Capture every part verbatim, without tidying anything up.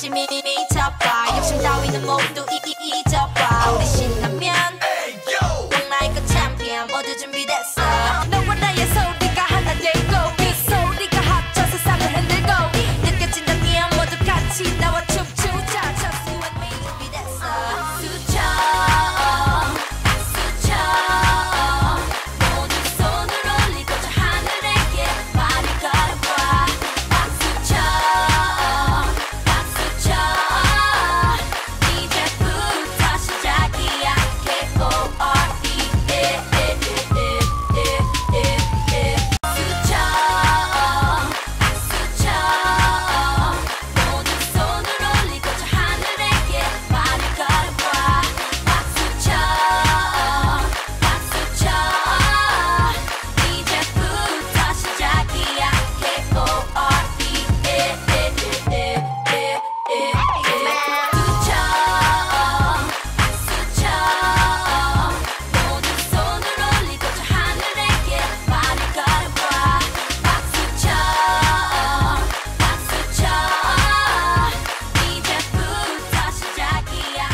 잠시 미쳐봐. 욕심 따위는 모두 잊어봐. 우리 신나면 꼭 나의 그 챔피언 모두 준비됐어. 너와 나의 소리가 하나 되고 그 소리가 합쳐 세상을 흔들고 느껴진다면 모두 같이 나와 춤추자. Just you and me 준비됐어. 수쳐 수쳐 모두 손을 올리고 저 하늘에게 말을 걸어봐. 박수쳐 박수쳐 이제부터 시작이야. K-O-R-E 수쳐 수쳐 모두 손을 올리고 저 하늘에게 말을 걸어봐. 박수쳐 박수쳐 이제부터 시작이야. K-O-R-E 수쳐 수쳐 모두 손을 올리고 저 하늘에게 말을 걸어봐. 박수쳐 박수쳐 이제부터 시작이야.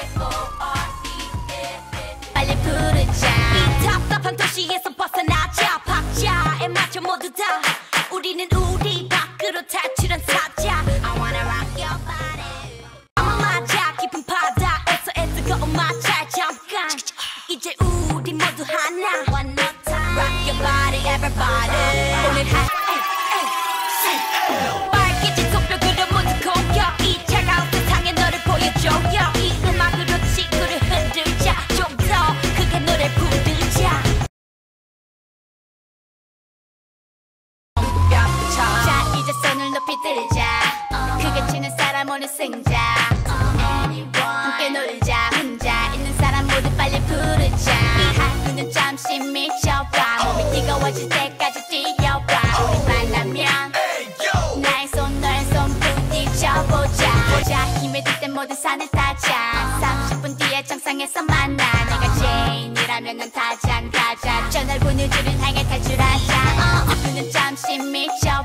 K-O-R-E 빨리 부르자. 이 답답한 도시에서 벗어나자. 박자에 맞춰 모두 다 우리는 우리 밖으로 탈출한 사자. I wanna rock your body. 아마 맞아 깊은 바다에서 애쓰거운 마찰 잠깐. 이제 우리 모두 하나. One more time. Rock your body everybody. 오늘 하 빨개진 손뼉으로 모두 공격. 이 차가운 세상에 너를 보여줘. 이 음악으로 지구를 흔들자. 좀 더 크게 노래 부르자. 자 이제 손을 높이 들자. 크게 치는 사람 오늘 승자. 함께 놀자. 혼자 있는 사람 모두 빨리 부르자. 이 하루는 잠시 미쳐봐. 몸이 뜨거워질 때까지 뛰어봐. 우리 만나면 나의 손 너의 손 부딪혀보자. 보자 힘이 들 땐 모두 산을 타자. 삼십 분 뒤에 정상에서 만나. 내가 제인이라면 넌 타잔 가자. 저 넓은 우주를 향해 탈출하자. 하루는 잠시 미쳐